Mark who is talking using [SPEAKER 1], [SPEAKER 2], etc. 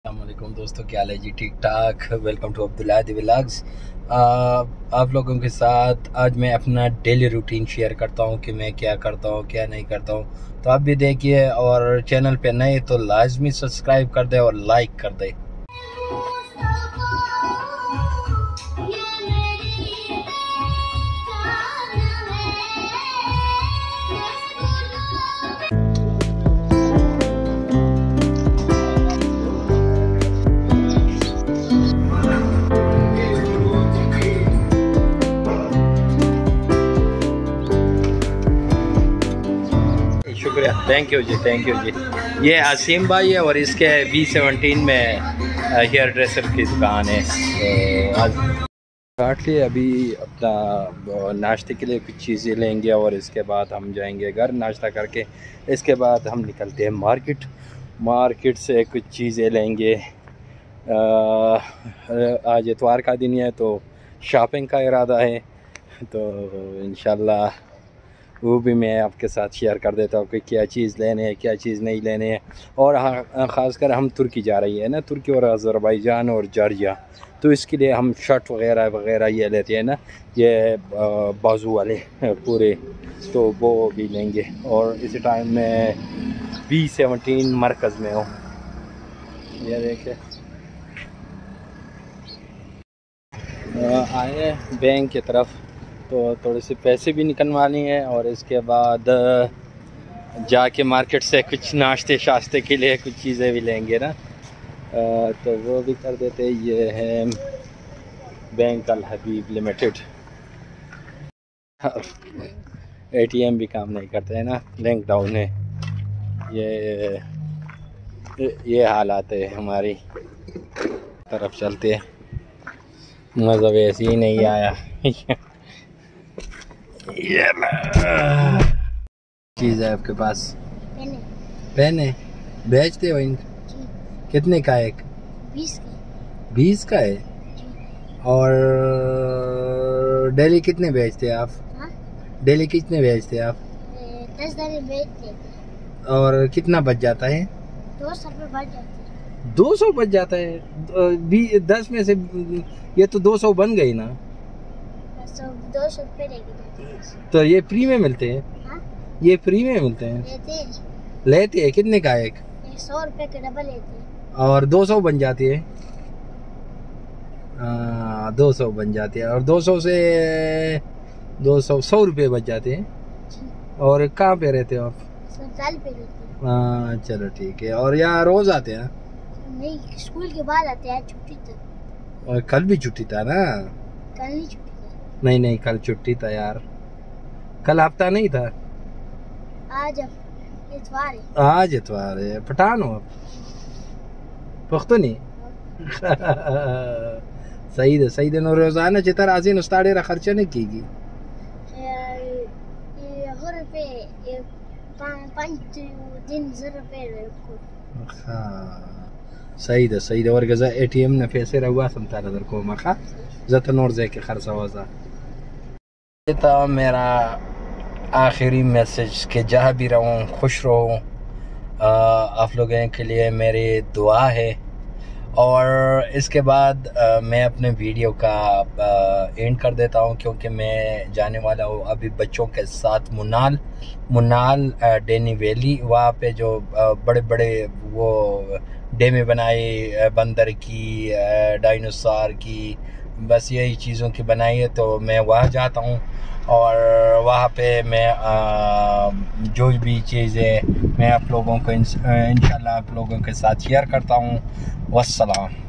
[SPEAKER 1] अस्सलामुअलैकुम दोस्तों, क्या हाल है जी? ठीक ठाक। Welcome to Abdullah the vlogs. आप लोगों के साथ आज मैं अपना डेली रूटीन शेयर करता हूँ कि मैं क्या करता हूँ क्या नहीं करता हूँ। तो आप भी देखिए, और चैनल पे नए तो लाजमी सब्सक्राइब कर दे और लाइक कर दे। शुक्रिया, थैंक यू जी, थैंक यू जी। ये आसिम भाई है और इसके B17 में हेयर ड्रेसर की दुकान है। तो आज काट लिए, अभी अपना नाश्ते के लिए कुछ चीज़ें लेंगे और इसके बाद हम जाएंगे घर नाश्ता करके। इसके बाद हम निकलते हैं मार्केट से कुछ चीज़ें लेंगे। आज इतवार का दिन है तो शॉपिंग का इरादा है, तो इंशाल्लाह वो भी मैं आपके साथ शेयर कर देता हूँ कि क्या चीज़ लेने हैं क्या चीज़ नहीं लेने हैं। और हाँ, ख़ासकर हम तुर्की जा रही है ना, तुर्की और अज़रबैजान और जॉर्जिया, तो इसके लिए हम शर्ट वगैरह ये लेते हैं ना, ये बाजू वाले पूरे, तो वो भी लेंगे। और इसी टाइम में B17 मरकज़ में हूँ। ये देखे आए बैंक की तरफ, तो थोड़े से पैसे भी निकलवानी है और इसके बाद जाके मार्केट से कुछ नाश्ते शास्ते के लिए कुछ चीज़ें भी लेंगे ना, तो वो भी कर देते। ये है bank Al Habib limited. ATM भी काम नहीं करते हैं ना, लिंक डाउन है। ये हालात है हमारी तरफ। चलते हैं, मज़ा वैसे ही नहीं आया। ये चीज़ है आपके पास, पेन है, बेचते हो इन? कितने का एक? 20 का है। और डेली कितने बेचते हैं आप? डेली कितने बेचते हैं आप?
[SPEAKER 2] 10 बेचते हैं।
[SPEAKER 1] और कितना बच जाता है?
[SPEAKER 2] 200 रुपये बच जाते हैं।
[SPEAKER 1] 200 बच जाता है? 10 में से ये तो 200 बन गई ना।
[SPEAKER 2] 200 रुपये
[SPEAKER 1] तो ये फ्री में मिलते हैं?
[SPEAKER 2] हाँ?
[SPEAKER 1] ये फ्री में मिलते हैं? लेते हैं। कितने का एक?
[SPEAKER 2] 100 रुपये के डबल लेते हैं।
[SPEAKER 1] और 200 बन जाती है। 200 बन जाती है, और 200 से 100 रुपये बच जाते हैं। और कहाँ पे रहते हो आप?
[SPEAKER 2] अस्पताल पे रहते हैं।
[SPEAKER 1] हाँ चलो ठीक है। और यहाँ रोज आते हैं?
[SPEAKER 2] नहीं, स्कूल के बाद आते हैं, छुट्टी तक।
[SPEAKER 1] और कल भी छुट्टी था ना?
[SPEAKER 2] कल नहीं छुट्टी था।
[SPEAKER 1] नहीं, कल छुट्टी था यार, कल हफ्ता नहीं था।
[SPEAKER 2] आज इतवार है।
[SPEAKER 1] आज इतवार है। पठान हो आप? पख्तूनी? सही है। रोजाना जितना आजीन उस्तादे रा खर्चा नहीं कीगी। सही है। और गजा ATM ने पैसे रहुआ समता नजर को मखा जत नोर जे के खर्चा वजा। ये था मेरा आखिरी मैसेज कि जहाँ भी रहूँ खुश रहूँ। आप लोगों के लिए मेरी दुआ है। और इसके बाद मैं अपने वीडियो का एंड कर देता हूँ, क्योंकि मैं जाने वाला हूँ अभी बच्चों के साथ मुनाल डेनी वैली। वहाँ पे जो बड़े बड़े वो डेमे बनाई बंदर की, डायनासोर की, बस यही चीज़ों की बनाई है। तो मैं वहाँ जाता हूँ और वहाँ पे मैं जो भी चीज़ें मैं आप लोगों को इंशाल्लाह आप लोगों के साथ शेयर करता हूँ। वस्सलाम।